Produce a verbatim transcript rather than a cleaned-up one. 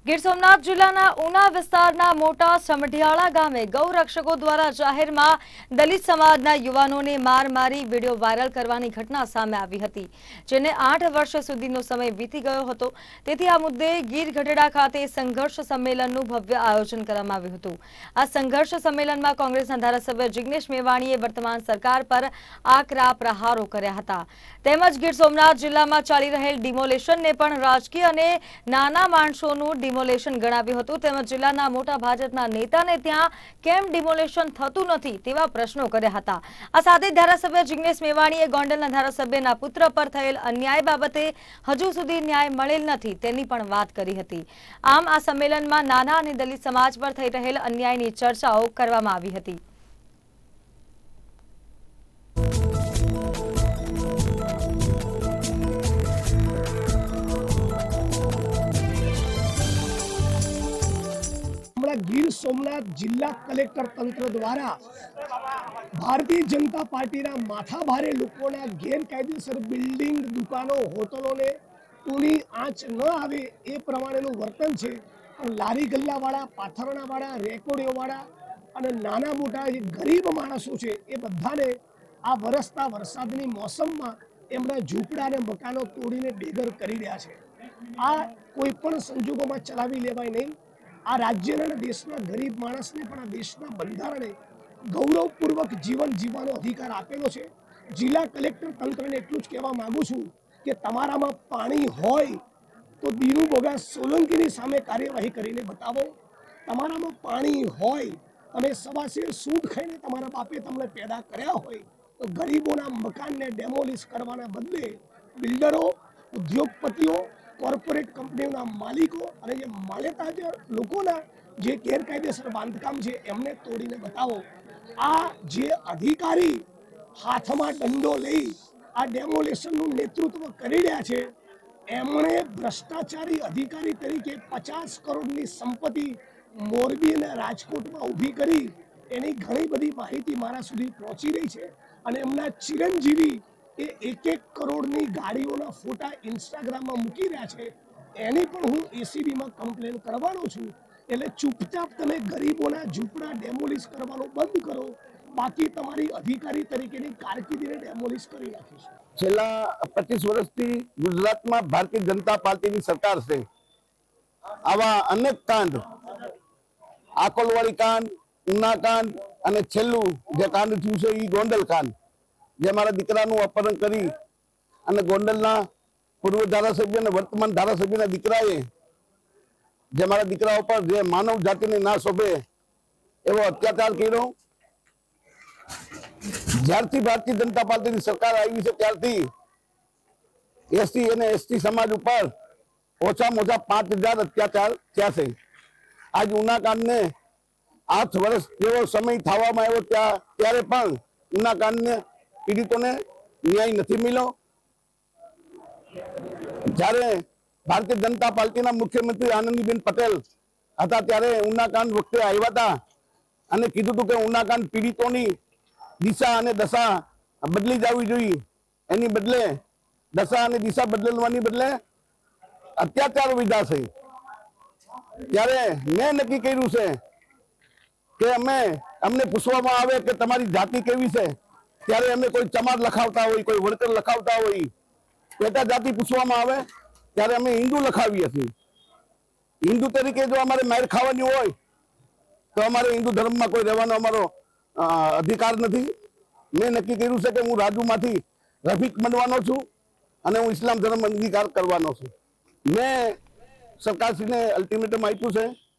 ગીર સોમનાથ જિલ્લાના ઉના વિસ્તારના મોટા સમઢિયાળા ગામે ગૌરક્ષકો દ્વારા જાહેરમાં દલિત સમાજના યુવાનોને માર મારી વિડીયો વાયરલ કરવાની ઘટના સામે આવી હતી, જેને આઠ વર્ષ સુધીનો સમય વીતી ગયો હતો। તેથી આ મુદ્દે ગીર ગઢડા ખાતે સંઘર્ષ સંમેલનનું ભવ્ય આયોજન કરવામાં આવ્યું હતું। આ સંઘર્ષ સંમેલનમાં કોંગ્રેસના ધારાસભ્ય જિગ્નેશ મેવાણીએ વર્તમાન સરકાર પર આકરા પ્રહારો કર્યા હતા, તેમજ ગીર સોમનાથ જિલ્લામાં ચાલી રહેલ ડિમોલેશનને પણ રાજકીય અને નાના માણસોનું ડિમોલેશન ગણાવ્યું હતું। તેમજ જિલ્લાના મોટા ભાજપના નેતાને ત્યાં કેમ ડિમોલેશન થતું નથી તેવા પ્રશ્નો કર્યા હતા। આ સાથે ધારાસભ્ય જિગ્નેશ મેવાણીએ ગોંડલના ધારાસભ્યના પુત્ર પર થયેલ અન્યાય બાબતે હજુ સુધી ન્યાય મળેલ નથી તેની પણ વાત કરી હતી। આમ આ સંમેલનમાં નાના અને દલિત સમાજ પર થઈ રહેલ અન્યાયની ચર્ચાઓ કરવામાં આવી હતી। ગીર સોમનાથ જિલ્લા કલેક્ટર તંત્ર દ્વારા ભારતીય જનતા પાર્ટીના માથાભારે લોકોના ગેરકાયદેસર બિલ્ડિંગ, દુકાનો, હોટલોને કોની આંચ ન આવે એ પ્રમાણેનું વર્તન છે। પણ લારી ગલ્લાવાળા, પાથરણાવાળા, રેકોર્ડિયોવાળા અને નાના મોટા જે ગરીબ માણસો છે એ બધાને આ વરસતા વરસાદની મોસમમાં એમના ઝૂંપડા અને મકાનો તોડીને બેઘર કરી રહ્યા છે। આ કોઈ પણ સંજોગોમાં ચલાવી લેવાય નહીં। આ રાજ્યના દેશના ગરીબ માણસને પણ આ દેશના બંધારણે ગૌરવપૂર્વક જીવન જીવવાનો અધિકાર આપેલો છે। જિલ્લા કલેક્ટર તંત્રને એટલું જ કહેવા માંગુ છું કે તમારામાં પાણી હોય તો દીનુ બોગા સોલંકીની સામે કાર્યવાહી કરીને બતાવો। તમારામાં પાણી હોય, તમે સવાસે સૂટ ખાઈને તમારા બાપે તમને પેદા કર્યા હોય તો ગરીબોના મકાનને ડેમોલિશ કરવાના બદલે બિલ્ડરો, ઉદ્યોગપતિઓ, કોર્પોરેટ કંપનીઓના માલિકો અને જે માલેતા જે લોકોના જે ગેરકાયદેસર બાંધકામ છે એમને તોડીને બતાવો। આ જે અધિકારી હાથમાં દંડો લઈ આ ડેમોલેશનનું નેતૃત્વ કરી રહ્યા છે એમણે ભ્રષ્ટાચારી અધિકારી તરીકે પચાસ કરોડની સંપત્તિ મોરબી અને રાજકોટમાં ઊભી કરી એની ઘણી બધી માહિતી મારા સુધી પહોંચી રહી છે અને એમના ચિરંજીવી એ એક એક કરોડની ગાડીઓના ફોટા ઇન્સ્ટાગ્રામમાં મૂકી રહ્યા છે। એની પણ હું એસીબીમાં કમ્પ્લેન કરવાનો છું। એટલે ચૂપચાપ તમે ગરીબોના ઝૂંપડા ડેમોલિશ કરવાનું બંધ કરો, બાકી તમારી અધિકારી તરીકેની કારકિર્દીને ડેમોલિશ કરી નાખીશું। છેલ્લા પચીસ વર્ષથી ગુજરાતમાં ભારતીય જનતા પાર્ટીની સરકાર છે। આવા અનેક કાંડ, આકોલવાડી કાંડ, ઉના કાંડ અને છેલ્લું જે કાંડ થયું છે એ ગોંડલ કાંડ, જે મારા દીકરાનું અપહરણ કરી અને ગોંડલના પૂર્વ ધારાસભ્ય અને વર્તમાન ધારાસભ્યના દીકરાએ જે મારા દીકરા ઉપર જે માનવ જાતિને ના શોભે એવો અત્યાચાર કર્યો। જ્યારથી ભારતીય જનતા પાર્ટીની સરકાર આવી છે ત્યારથી એસટી અને એસટી સમાજ ઉપર ઓછામાં ઓછા પાંચ હજાર અત્યાચાર થયા છે। આજ ઉના કાંડને આઠ વર્ષ જેવો સમય થવામાં આવ્યો ત્યાં ત્યારે પણ ઉના કાંડને પીડિતોને ન્યાય નથી મળ્યો। જ્યારે ભારતીય જનતા પાર્ટીના મુખ્યમંત્રી આનંદીબેન પટેલ હતા ત્યારે ઉના કાંડ વખતે આવ્યા હતા અને કીધું હતું કે ઉના કાંડ પીડિતોની દિશા અને દશા બદલી જવી જોઈએ, એની બદલે દશા અને દિશા બદલવાની બદલે અત્યાચાર વિધા છે। ત્યારે મેં નક્કી કર્યું છે કે અમે અમને પૂછવામાં આવે કે તમારી જાતિ કેવી છે ત્યારે અમે કોઈ ચમાર લખાવતા હોય, કોઈ વળતર લખાવતા હોય, પેટા જાતિ પૂછવામાં આવે ત્યારે અમે હિન્દુ લખાવીએ છીએ। હિન્દુ તરીકે જો અમારે માર ખાવાની હોય તો અમારે હિન્દુ ધર્મમાં કોઈ રહેવાનો અમારો અધિકાર નથી। મેં નક્કી કર્યું છે કે હું રાજુમાંથી રફીક બનવાનો છું અને હું ઇસ્લામ ધર્મ અંગીકાર કરવાનો છું। મેં સરકારશ્રીને અલ્ટિમેટમ આપ્યું છે